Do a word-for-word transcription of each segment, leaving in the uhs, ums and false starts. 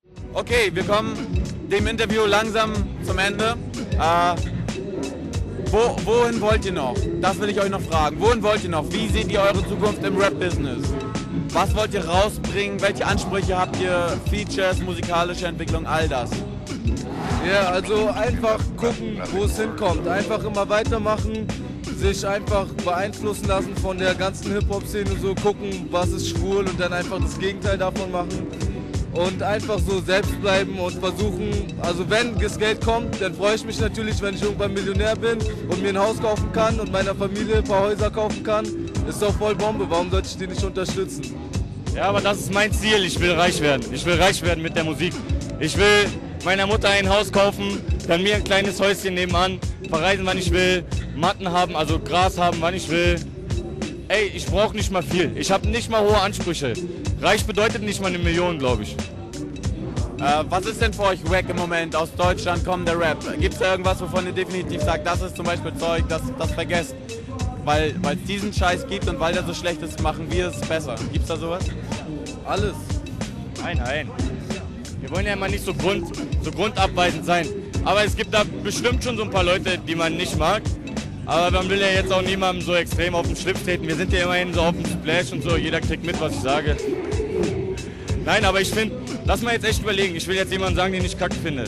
Okay, wir kommen dem Interview langsam zum Ende. Äh, wo, wohin wollt ihr noch? Das will ich euch noch fragen. Wohin wollt ihr noch? Wie seht ihr eure Zukunft im Rap-Business? Was wollt ihr rausbringen? Welche Ansprüche habt ihr? Features, musikalische Entwicklung, all das. Ja, also einfach gucken, wo es hinkommt. Einfach immer weitermachen, sich einfach beeinflussen lassen von der ganzen Hip-Hop-Szene, so gucken, was ist schwul und dann einfach das Gegenteil davon machen. Und einfach so selbst bleiben und versuchen, also wenn das Geld kommt, dann freue ich mich natürlich, wenn ich irgendwann Millionär bin und mir ein Haus kaufen kann und meiner Familie ein paar Häuser kaufen kann. Ist doch voll Bombe, warum sollte ich die nicht unterstützen? Ja, aber das ist mein Ziel, ich will reich werden. Ich will reich werden mit der Musik. Ich will meiner Mutter ein Haus kaufen, dann mir ein kleines Häuschen nebenan, verreisen, wann ich will, Matten haben, also Gras haben, wann ich will. Ey, ich brauche nicht mal viel. Ich habe nicht mal hohe Ansprüche. Reich bedeutet nicht mal eine Million, glaube ich. Äh, was ist denn für euch wack im Moment aus Deutschland kommender Rap? Gibt es da irgendwas, wovon ihr definitiv sagt, das ist zum Beispiel Zeug, das, das vergesst? Weil es diesen Scheiß gibt und weil der so schlecht ist, machen wir es besser. Gibt's da sowas? Alles. Nein, nein. Wir wollen ja immer nicht so, grund, so grundabweisend sein. Aber es gibt da bestimmt schon so ein paar Leute, die man nicht mag. Aber man will ja jetzt auch niemandem so extrem auf den Schlips treten. Wir sind ja immerhin so auf dem Splash und so. Jeder kriegt mit, was ich sage. Nein, aber ich finde, lass mal jetzt echt überlegen. Ich will jetzt jemanden sagen, den ich kacke finde.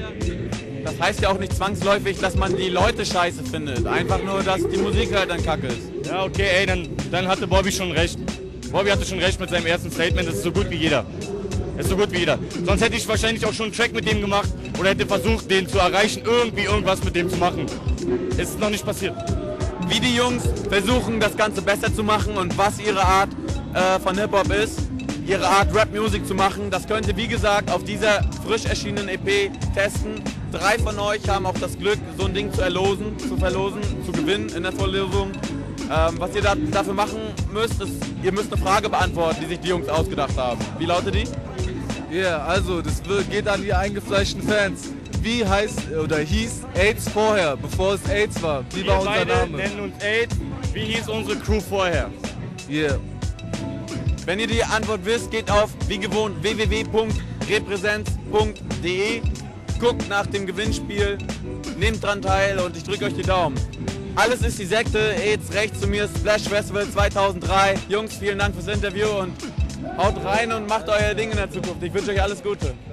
Das heißt ja auch nicht zwangsläufig, dass man die Leute scheiße findet. Einfach nur, dass die Musik halt dann kacke ist. Ja, okay, ey, dann, dann hatte Bobby schon recht. Bobby hatte schon recht mit seinem ersten Statement. Das ist so gut wie jeder. Das ist so gut wie jeder. Sonst hätte ich wahrscheinlich auch schon einen Track mit dem gemacht oder hätte versucht, den zu erreichen, irgendwie irgendwas mit dem zu machen. Es ist noch nicht passiert. Wie die Jungs versuchen, das Ganze besser zu machen und was ihre Art äh, von Hip-Hop ist, ihre Art Rap-Music zu machen, das könnt ihr, wie gesagt, auf dieser frisch erschienenen E P testen. Drei von euch haben auch das Glück, so ein Ding zu erlosen, zu verlosen, zu gewinnen in der Verlosung. Ähm, was ihr da, dafür machen müsst, ist, ihr müsst eine Frage beantworten, die sich die Jungs ausgedacht haben. Wie lautet die? Ja, yeah, also das geht an die eingefleischten Fans. Wie heißt oder hieß AIDS vorher, bevor es AIDS war? Wie Wir war unser beide Name? nennen uns AIDS. Wie hieß unsere Crew vorher? Yeah. Wenn ihr die Antwort wisst, geht auf, wie gewohnt, w w w punkt repräsenz punkt d e, guckt nach dem Gewinnspiel, nehmt dran teil und ich drücke euch die Daumen. Alles ist die Sekte, AIDS rechts zu mir, Splash Festival zweitausenddrei. Jungs, vielen Dank fürs Interview und haut rein und macht euer Ding in der Zukunft. Ich wünsche euch alles Gute.